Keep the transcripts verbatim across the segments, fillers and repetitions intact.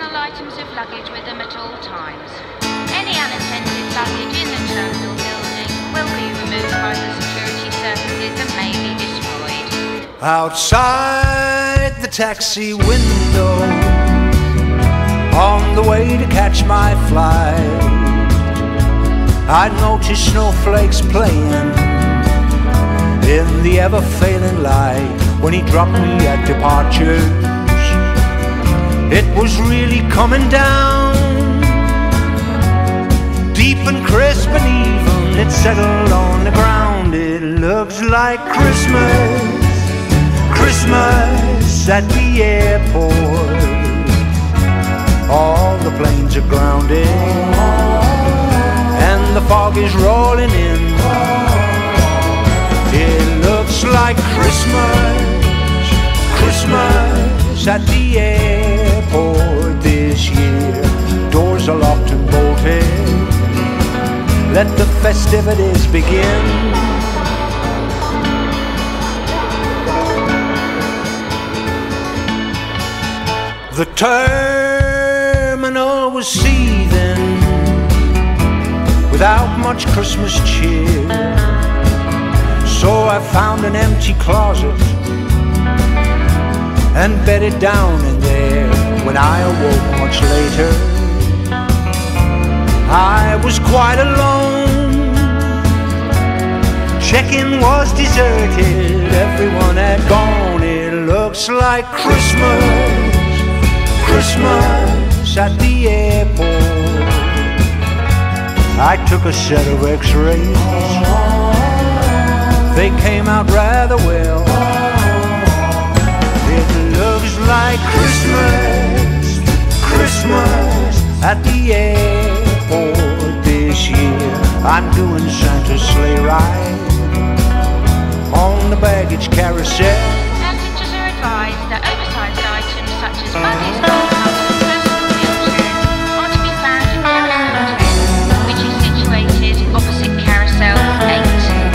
personal items of luggage with them at all times. Any unattended luggage in the terminal building will be removed by the security services and may be destroyed. Outside the taxi window, on the way to catch my flight, I noticed snowflakes playing in the ever-failing light. When he dropped me at departures, it was really coming down, deep and crisp and even. It settled on the ground. It looks like Christmas, Christmas at the airport. All the planes are grounded and the fog is rolling in. It looks like Christmas, Christmas at the airport this year. Doors are locked and bolted. Let the festivities begin. The terminal was seething without much Christmas cheer. So I found an empty closet and bedded down in there. When I awoke much later, I was quite alone. Check-in was deserted, everyone had gone. It looks like Christmas, Christmas at the airport. I took a set of x-rays, they came out rather well. It looks like Christmas, Christmas at the airport this year. I'm doing Santa's sleigh ride on the baggage carousel. Passengers are advised that oversized items such as buggies, golf clubs and personal wheelchairs are to be found in Carousel ten, which is situated opposite Carousel eight.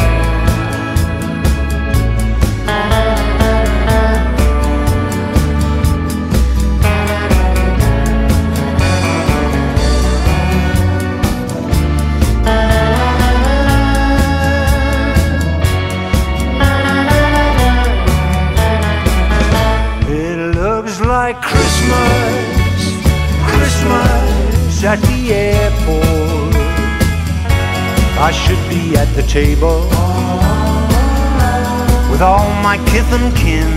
Like Christmas, Christmas at the airport. I should be at the table with all my kith and kin.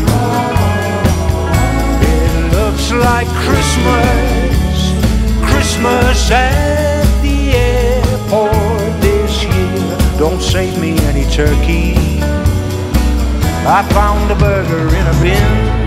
It looks like Christmas, Christmas at the airport this year. Don't save me any turkey, I found a burger in a bin.